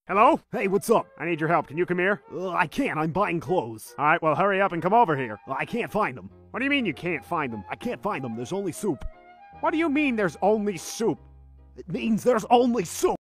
Hello? Hey, what's up? I need your help. Can you come here? I can't. I'm buying clothes. All right, well, hurry up and come over here. I can't find them. What do you mean you can't find them? I can't find them. There's only soup. What do you mean there's only soup? It means there's only soup.